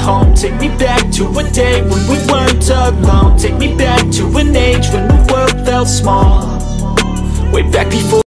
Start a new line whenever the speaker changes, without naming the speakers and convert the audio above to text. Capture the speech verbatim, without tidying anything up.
home. Take me back to a day when we weren't alone. Take me back to an age when the world felt small. Way back before